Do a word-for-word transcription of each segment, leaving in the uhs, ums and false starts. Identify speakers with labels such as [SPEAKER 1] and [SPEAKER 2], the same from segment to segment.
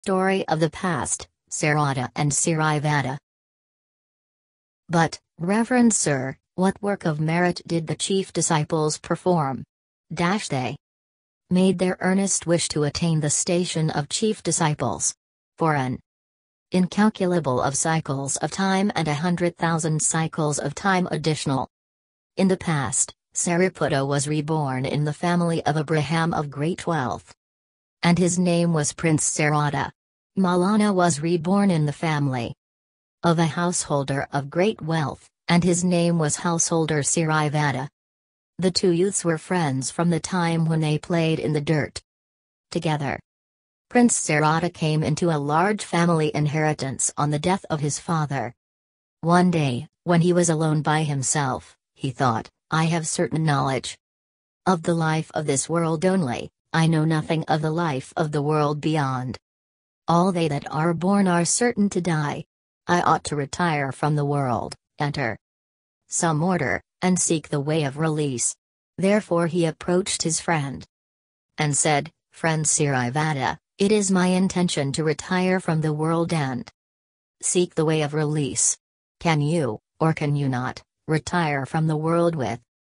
[SPEAKER 1] Story of the past, Sarada and Sirivada. But, Reverend Sir, what work of merit did the chief disciples perform? Dash they made their earnest wish to attain the station of chief disciples. For an incalculable of cycles of time and a hundred thousand cycles of time additional. In the past, Sariputta was reborn in the family of Abraham of great wealth. And his name was Prince Sarada. Malana was reborn in the family of a householder of great wealth, and his name was householder Sirivada. The two youths were friends from the time when they played in the dirt together. Prince Sarada came into a large family inheritance on the death of his father. One day, when he was alone by himself, he thought, I have certain knowledge of the life of this world only, I know nothing of the life of the world beyond. All they that are born are certain to die. I ought to retire from the world, enter some order, and seek the way of release. Therefore he approached his friend and said, Friend Sirivada, it is my intention to retire from the world and seek the way of release. Can you, or can you not, retire from the world with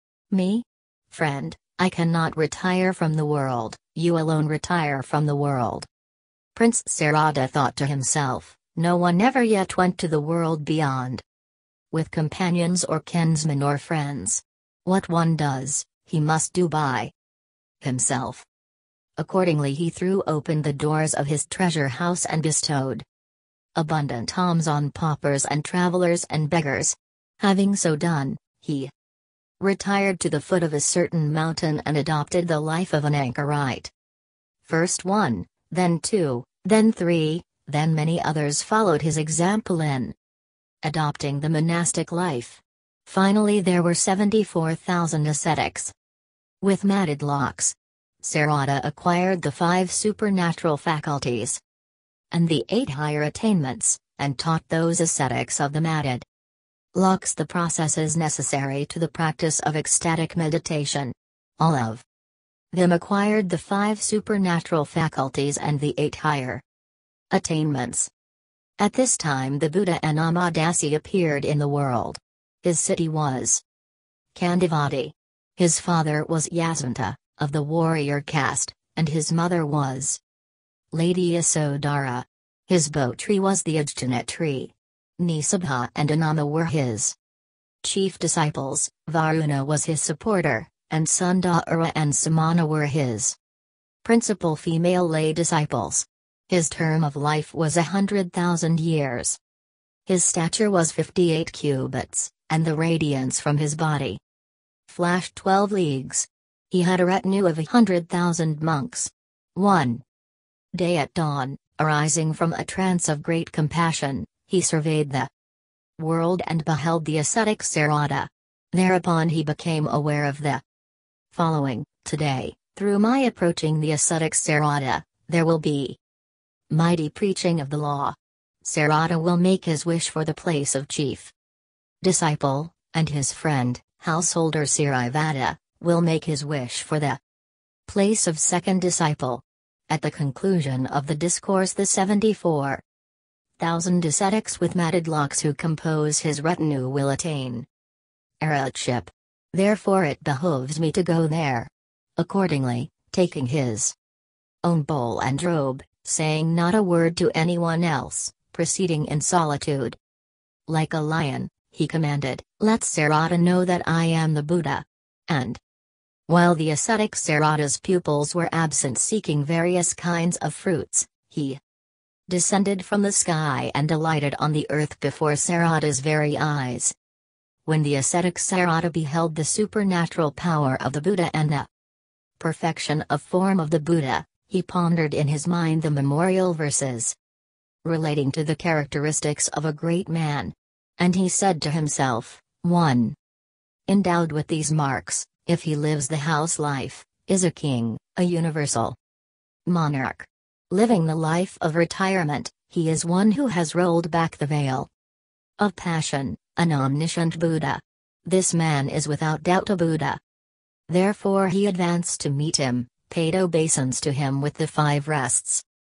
[SPEAKER 1] me? Friend, I cannot retire from the world, you alone retire from the world. Prince Sarada thought to himself, no one ever yet went to the world beyond with companions or kinsmen or friends. What one does, he must do by himself. Accordingly he threw open the doors of his treasure house and bestowed abundant alms on paupers and travelers and beggars. Having so done, he retired to the foot of a certain mountain and adopted the life of an anchorite. First one, then two, then three, then many others followed his example in adopting the monastic life. Finally there were seventy-four thousand ascetics with matted locks. Sarada acquired the five supernatural faculties and the eight higher attainments, and taught those ascetics of the matted locks the processes necessary to the practice of ecstatic meditation. All of them acquired the five supernatural faculties and the eight higher attainments. At this time the Buddha Anamadasi appeared in the world. His city was Kandavati. His father was Yasanta, of the warrior caste, and his mother was Lady Yasodhara. His bow tree was the Ajjana tree. Nisabha and Anama were his chief disciples, Varuna was his supporter, and Sundara and Samana were his principal female lay disciples. His term of life was a hundred thousand years. His stature was fifty-eight cubits, and the radiance from his body flashed twelve leagues. He had a retinue of a hundred thousand monks. One day at dawn, arising from a trance of great compassion, he surveyed the world and beheld the ascetic Sarada. Thereupon he became aware of the following: Today, through my approaching the ascetic Sarada, there will be mighty preaching of the law. Sarada will make his wish for the place of chief disciple, and his friend, householder Sirivada, will make his wish for the place of second disciple. At the conclusion of the discourse the seventy-four thousand ascetics with matted locks who compose his retinue will attain arhatship. Therefore it behoves me to go there. Accordingly, taking his own bowl and robe, saying not a word to anyone else, proceeding in solitude like a lion, he commanded, Let Sarada know that I am the Buddha. And while the ascetic Sarada's pupils were absent seeking various kinds of fruits, he descended from the sky and alighted on the earth before Sarada's very eyes. When the ascetic Sarada beheld the supernatural power of the Buddha and the perfection of form of the Buddha, he pondered in his mind the memorial verses relating to the characteristics of a great man. And he said to himself, one endowed with these marks, if he lives the house life, is a king, a universal monarch. Living the life of retirement, he is one who has rolled back the veil of passion, an omniscient Buddha. This man is without doubt a Buddha. Therefore he advanced to meet him, paid obeisance to him with the five rests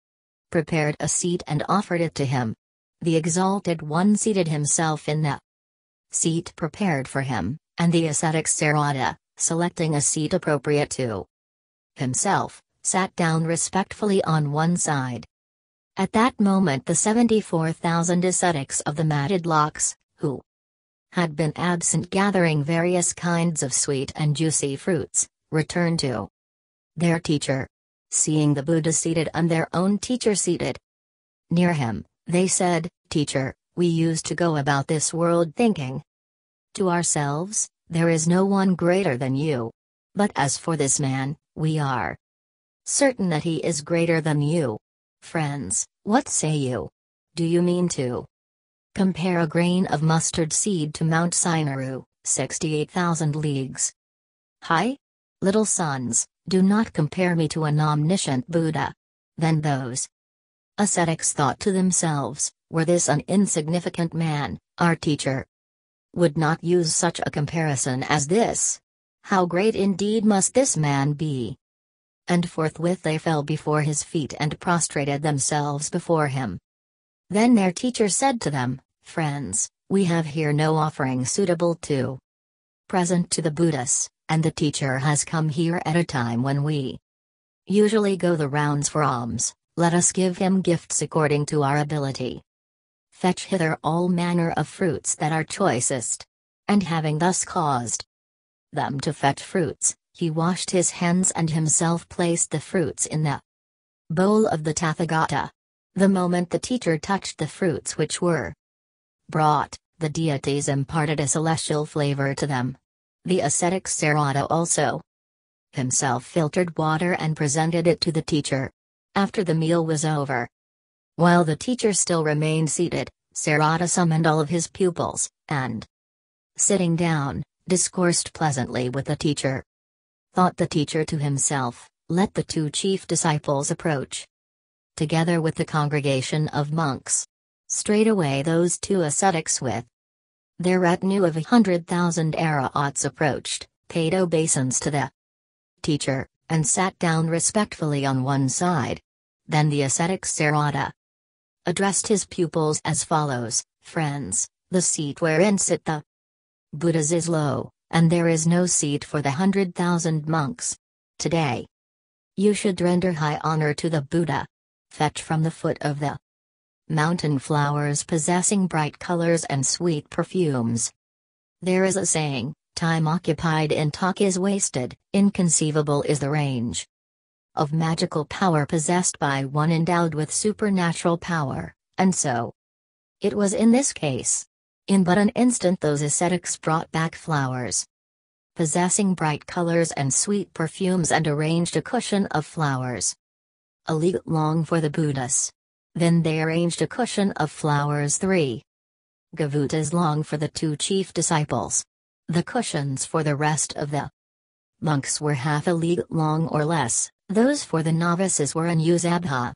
[SPEAKER 1] prepared a seat and offered it to him. The Exalted One seated himself in the seat prepared for him, and the ascetic Sarada, selecting a seat appropriate to himself, sat down respectfully on one side. At that moment the seventy-four thousand ascetics of the matted locks, who had been absent gathering various kinds of sweet and juicy fruits, returned to their teacher. Seeing the Buddha seated and their own teacher seated near him, they said, "Teacher, we used to go about this world thinking to ourselves, there is no one greater than you. But as for this man, we are certain that he is greater than you. Friends, what say you? Do you mean to compare a grain of mustard seed to Mount Sinaru, sixty-eight thousand leagues high? Little sons, do not compare me to an omniscient Buddha." Then those ascetics thought to themselves, were this an insignificant man, our teacher would not use such a comparison as this. How great indeed must this man be! And forthwith they fell before his feet and prostrated themselves before him. Then their teacher said to them, "Friends, we have here no offering suitable to present to the Buddhas, and the teacher has come here at a time when we usually go the rounds for alms. Let us give him gifts according to our ability. Fetch hither all manner of fruits that are choicest." And having thus caused them to fetch fruits, he washed his hands and himself placed the fruits in the bowl of the Tathagata. The moment the teacher touched the fruits which were brought, the deities imparted a celestial flavor to them. The ascetic Sarada also himself filtered water and presented it to the teacher. After the meal was over, while the teacher still remained seated, Sarada summoned all of his pupils, and, sitting down, discoursed pleasantly with the teacher. Thought the teacher to himself, "Let the two chief disciples approach." Together with the congregation of monks. Straightway those two ascetics with their retinue of a hundred thousand Arahats approached, paid obeisance to the teacher, and sat down respectfully on one side. Then the ascetic Sarada addressed his pupils as follows: "Friends, the seat wherein sit the Buddhas is low, and there is no seat for the hundred thousand monks. Today, you should render high honor to the Buddha. Fetch from the foot of the mountain flowers possessing bright colors and sweet perfumes. There is a saying, time occupied in talk is wasted, inconceivable is the range of magical power possessed by one endowed with supernatural power, and so it was in this case. In but an instant those ascetics brought back flowers possessing bright colors and sweet perfumes and arranged a cushion of flowers a league long for the Buddhas. Then they arranged a cushion of flowers three gavutas long for the two chief disciples. The cushions for the rest of the monks were half a league long or less, those for the novices were an yuzabha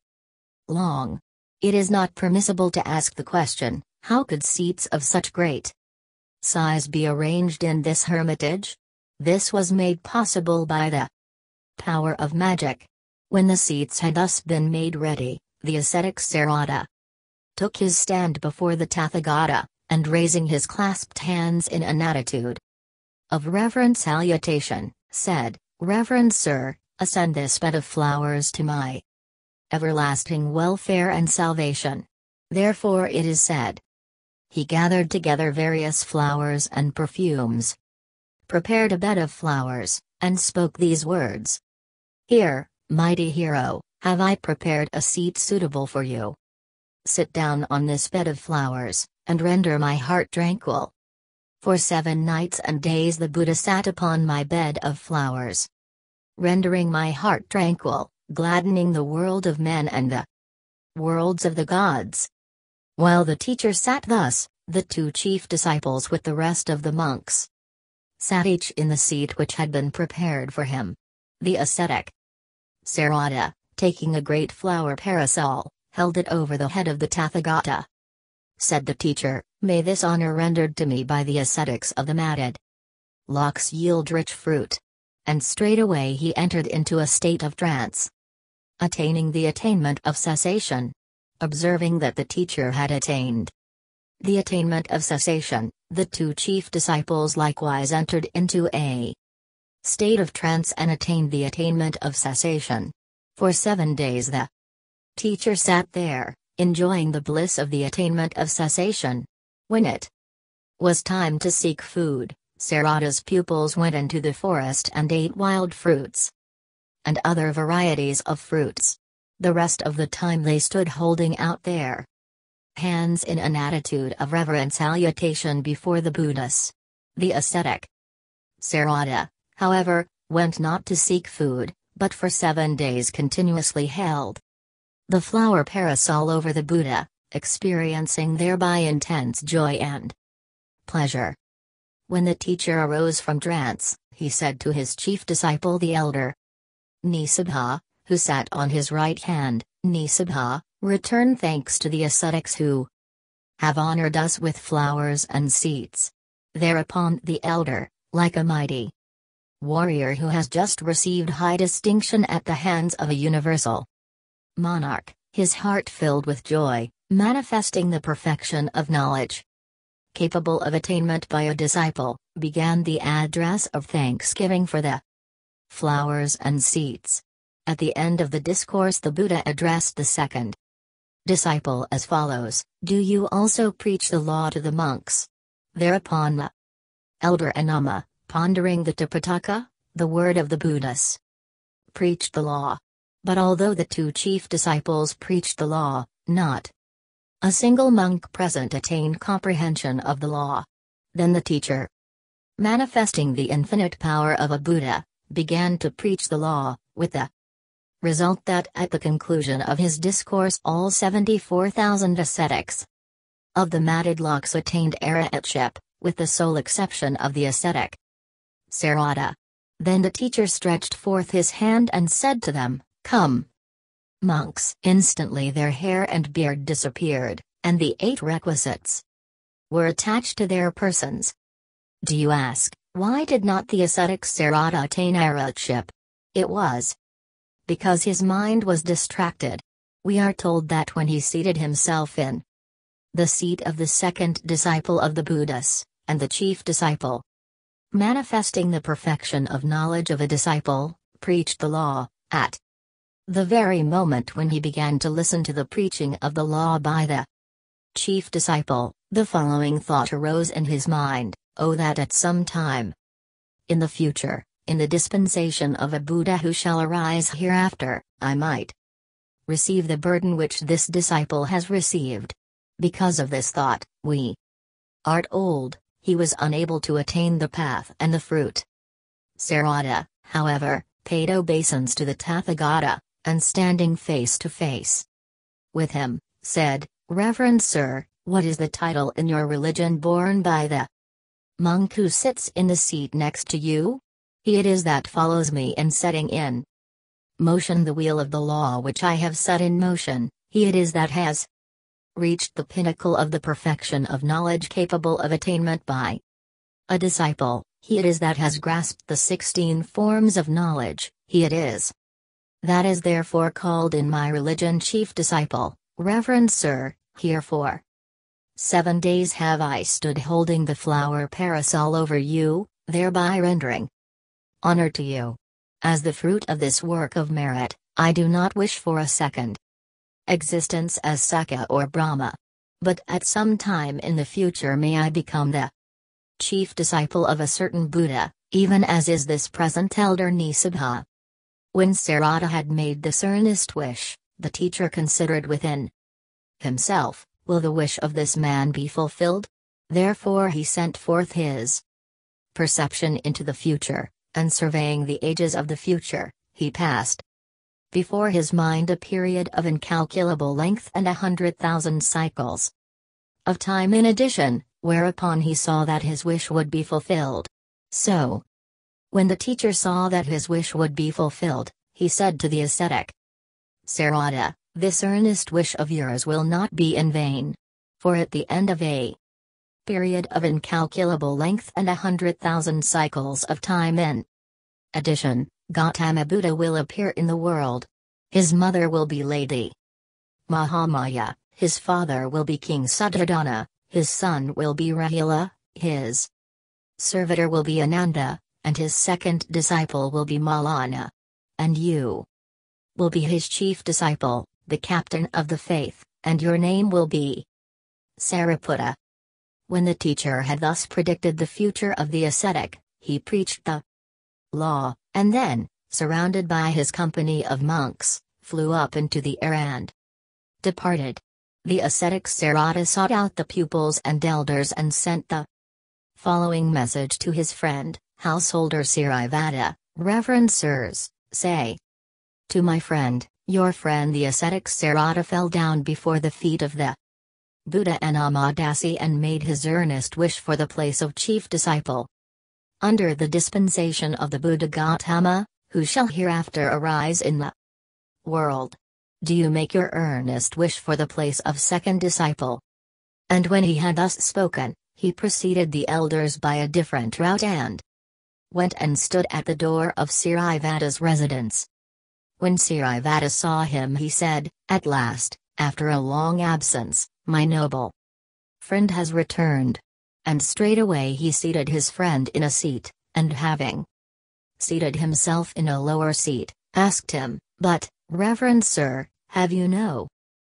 [SPEAKER 1] long. It is not permissible to ask the question, how could seats of such great size be arranged in this hermitage? This was made possible by the power of magic. When the seats had thus been made ready, the ascetic Sarada took his stand before the Tathagata, and raising his clasped hands in an attitude of reverent salutation, said, "Reverend Sir, ascend this bed of flowers to my everlasting welfare and salvation." Therefore it is said, he gathered together various flowers and perfumes, prepared a bed of flowers, and spoke these words: "Here, mighty hero, have I prepared a seat suitable for you. Sit down on this bed of flowers, and render my heart tranquil." For seven nights and days the Buddha sat upon my bed of flowers, rendering my heart tranquil, gladdening the world of men and the worlds of the gods. While the teacher sat thus, the two chief disciples with the rest of the monks sat each in the seat which had been prepared for him. The ascetic Sarada, taking a great flower parasol, held it over the head of the Tathagata. Said the teacher, "May this honor rendered to me by the ascetics of the matted locks yield rich fruit." And straightway he entered into a state of trance. attaining the attainment of cessation. Observing that the teacher had attained the attainment of cessation, the two chief disciples likewise entered into a state of trance and attained the attainment of cessation. For seven days the teacher sat there, enjoying the bliss of the attainment of cessation. When it was time to seek food, Sarada's pupils went into the forest and ate wild fruits and other varieties of fruits. The rest of the time they stood holding out their hands in an attitude of reverent salutation before the Buddhas. The ascetic Sarada, however, went not to seek food, but for seven days continuously held the flower parasol over the Buddha, experiencing thereby intense joy and pleasure. When the teacher arose from trance, he said to his chief disciple the elder Nisabha, who sat on his right hand, Nisabha, return thanks to the ascetics who have honored us with flowers and seats. Thereupon the elder, like a mighty warrior who has just received high distinction at the hands of a universal monarch, his heart filled with joy, manifesting the perfection of knowledge capable of attainment by a disciple, began the address of thanksgiving for the flowers and seats. At the end of the discourse the Buddha addressed the second disciple as follows: "Do you also preach the law to the monks?" Thereupon the elder Anuma, pondering the Tipitaka, the word of the Buddhas, preached the law. But although the two chief disciples preached the law, not a single monk present attained comprehension of the law. Then the teacher, manifesting the infinite power of a Buddha, began to preach the law, with the result that at the conclusion of his discourse all seventy-four thousand ascetics of the matted locks attained arhatship, with the sole exception of the ascetic Sarada. Then the teacher stretched forth his hand and said to them, "Come, monks." Instantly their hair and beard disappeared, and the eight requisites were attached to their persons. Do you ask, why did not the ascetic Sarada attain arhatship? It was because his mind was distracted. We are told that when he seated himself in the seat of the second disciple of the Buddhas, and the chief disciple, manifesting the perfection of knowledge of a disciple, preached the law, at the very moment when he began to listen to the preaching of the law by the chief disciple, the following thought arose in his mind: "Oh, that at some time in the future, in the dispensation of a Buddha who shall arise hereafter, I might receive the burden which this disciple has received." Because of this thought, we are old, he was unable to attain the path and the fruit. Sarada, however, paid obeisance to the Tathagata, and standing face to face with him, said, "Reverend Sir, what is the title in your religion borne by the monk who sits in the seat next to you?" "He it is that follows me in setting in motion the wheel of the law which I have set in motion. He it is that has reached the pinnacle of the perfection of knowledge capable of attainment by a disciple. He it is that has grasped the sixteen forms of knowledge. He it is that is therefore called in my religion chief disciple. Reverend Sir, here for seven days have I stood holding the flower parasol over you, thereby rendering honor to you. As the fruit of this work of merit, I do not wish for a second existence as Sakya or Brahma. But at some time in the future may I become the chief disciple of a certain Buddha, even as is this present elder Nisabha." When Sarada had made this earnest wish, the teacher considered within himself, will the wish of this man be fulfilled? Therefore he sent forth his perception into the future, and surveying the ages of the future, he passed before his mind a period of incalculable length and a hundred thousand cycles of time in addition, whereupon he saw that his wish would be fulfilled. So, when the teacher saw that his wish would be fulfilled, he said to the ascetic Sarada, "This earnest wish of yours will not be in vain. For at the end of a period of incalculable length and a hundred thousand cycles of time in addition, Gautama Buddha will appear in the world. His mother will be Lady Mahamaya, his father will be King Suddhodana, his son will be Rahila, his servitor will be Ananda, and his second disciple will be Malana. And you will be his chief disciple, the captain of the faith, and your name will be Sariputta. When the teacher had thus predicted the future of the ascetic, he preached the law, and then, surrounded by his company of monks, flew up into the air and departed. The ascetic Sarada sought out the pupils and elders and sent the following message to his friend, householder Sirivada: Reverend sirs, say to my friend, your friend the ascetic Sarada fell down before the feet of the Buddha Anamadasi and made his earnest wish for the place of chief disciple. Under the dispensation of the Buddha Gautama, who shall hereafter arise in the world, do you make your earnest wish for the place of second disciple? And when he had thus spoken, he preceded the elders by a different route and went and stood at the door of Sirivada's residence. When Sirivada saw him, he said, "At last, after a long absence, my noble friend has returned." And straightway he seated his friend in a seat, and having seated himself in a lower seat, asked him, "But, Reverend sir, have you no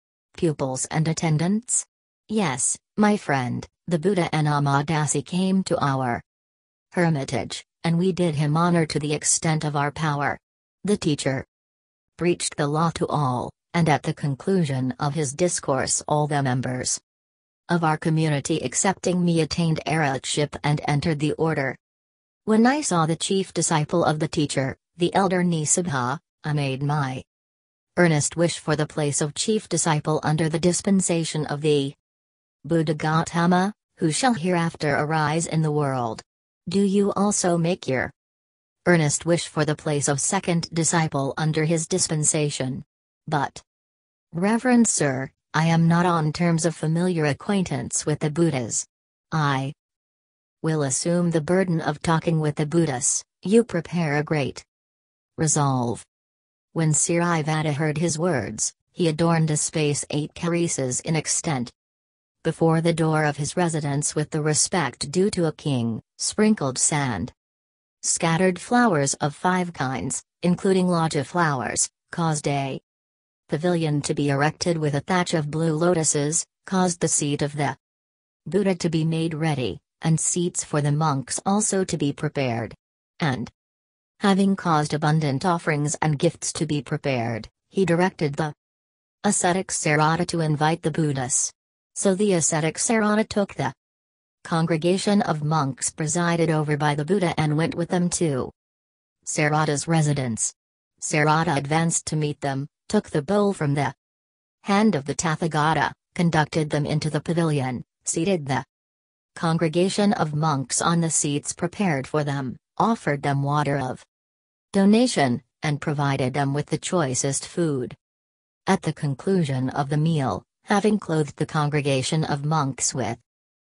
[SPEAKER 1] pupils and attendants?" "Yes, my friend, the Buddha Anamadasi came to our hermitage, and we did him honor to the extent of our power." The teacher preached the law to all, and at the conclusion of his discourse all the members of our community excepting me attained arhatship and entered the order. When I saw the chief disciple of the teacher, the elder Nisabha, I made my earnest wish for the place of chief disciple under the dispensation of the Buddha Gautama, who shall hereafter arise in the world. Do you also make your earnest wish for the place of second disciple under his dispensation. But, Reverend sir, I am not on terms of familiar acquaintance with the Buddhas. I will assume the burden of talking with the Buddhas. You prepare a great resolve. When Sirivada heard his words, he adorned a space eight karises in extent before the door of his residence with the respect due to a king, sprinkled sand, scattered flowers of five kinds, including loggia flowers, caused a pavilion to be erected with a thatch of blue lotuses, caused the seat of the Buddha to be made ready, and seats for the monks also to be prepared. And, having caused abundant offerings and gifts to be prepared, he directed the ascetic Sarada to invite the Buddhas. So the ascetic Sarada took the congregation of monks presided over by the Buddha and went with them to Sarada's residence. Sarada advanced to meet them, took the bowl from the hand of the Tathagata, conducted them into the pavilion, seated the congregation of monks on the seats prepared for them, offered them water of donation, and provided them with the choicest food. At the conclusion of the meal, having clothed the congregation of monks with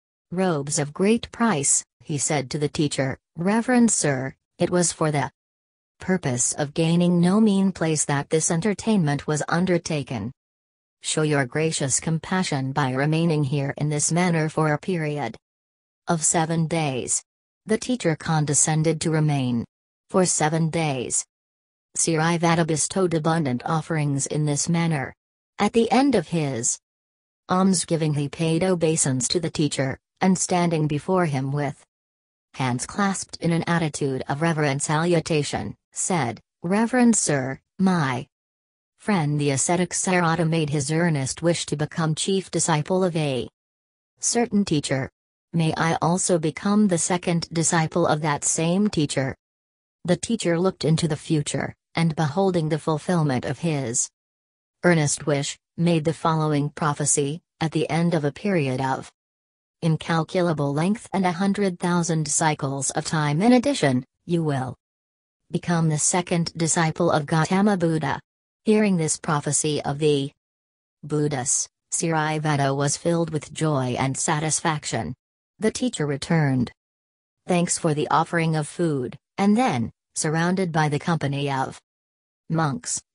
[SPEAKER 1] robes of great price, he said to the teacher, "Reverend sir, it was for the purpose of gaining no mean place that this entertainment was undertaken. Show your gracious compassion by remaining here in this manner for a period of seven days." The teacher condescended to remain for seven days. Sirivada bestowed abundant offerings in this manner. At the end of his almsgiving he paid obeisance to the teacher, and standing before him with hands clasped in an attitude of reverent salutation, said, "Reverend sir, my friend the ascetic Sarada made his earnest wish to become chief disciple of a certain teacher. May I also become the second disciple of that same teacher?" The teacher looked into the future, and beholding the fulfillment of his earnest wish, made the following prophecy: at the end of a period of incalculable length and a hundred thousand cycles of time in addition, you will become the second disciple of Gautama Buddha. Hearing this prophecy of the Buddhas, Sirivada was filled with joy and satisfaction. The teacher returned thanks for the offering of food, and then, surrounded by the company of monks,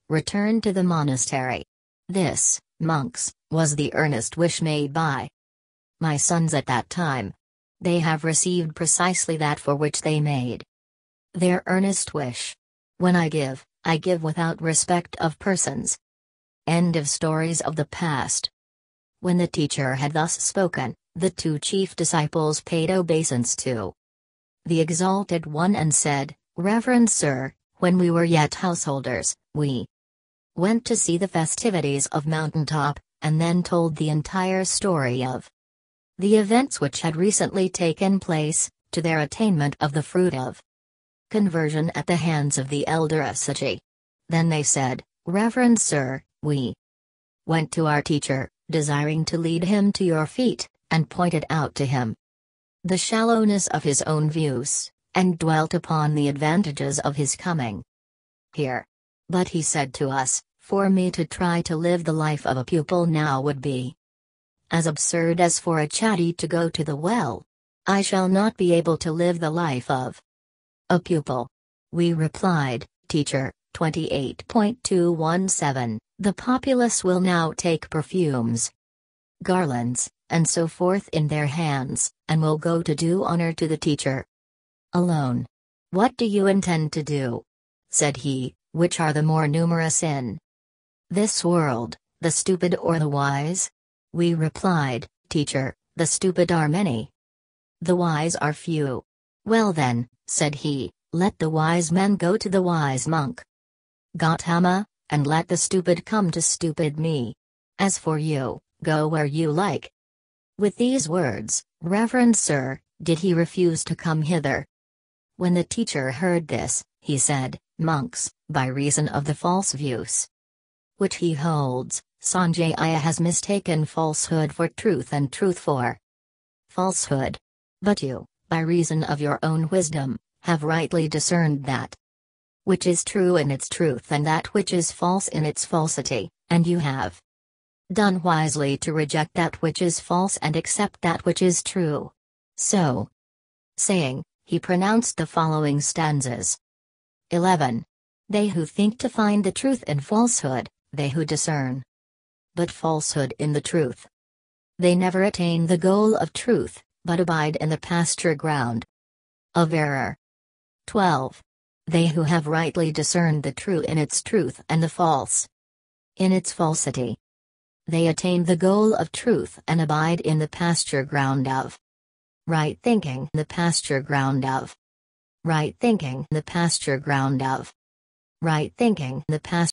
[SPEAKER 1] return to the monastery. This, monks, was the earnest wish made by my sons at that time. They have received precisely that for which they made their earnest wish. When I give, I give without respect of persons. End of stories of the past. When the teacher had thus spoken, the two chief disciples paid obeisance to the Exalted One and said, "Reverend Sir, when we were yet householders, we went to see the festivities of Mountain Top, and then told the entire story of the events which had recently taken place, to their attainment of the fruit of conversion at the hands of the elder Assaji. Then they said, Reverend Sir, we went to our teacher, desiring to lead him to your feet, and pointed out to him the shallowness of his own views, and dwelt upon the advantages of his coming here. But he said to us, for me to try to live the life of a pupil now would be as absurd as for a chatty to go to the well. I shall not be able to live the life of a pupil. We replied, Teacher, twenty-eight point two one seven, the populace will now take perfumes, garlands, and so forth in their hands, and will go to do honor to the teacher alone. What do you intend to do? Said he, which are the more numerous in this world, the stupid or the wise? We replied, Teacher, the stupid are many, the wise are few. Well then, said he, let the wise men go to the wise monk Gautama, and let the stupid come to stupid me. As for you, go where you like. With these words, Reverend Sir, did he refuse to come hither. When the teacher heard this, he said, Monks, by reason of the false views which he holds, Sanjaya has mistaken falsehood for truth and truth for falsehood. But you, by reason of your own wisdom, have rightly discerned that which is true in its truth and that which is false in its falsity, and you have done wisely to reject that which is false and accept that which is true. So saying, he pronounced the following stanzas. eleven. They who think to find the truth in falsehood, they who discern but falsehood in the truth, they never attain the goal of truth, but abide in the pasture ground of error. twelve. They who have rightly discerned the true in its truth and the false in its falsity, they attain the goal of truth and abide in the pasture ground of right thinking, the pasture ground of right thinking, the pasture ground of right thinking, the pasture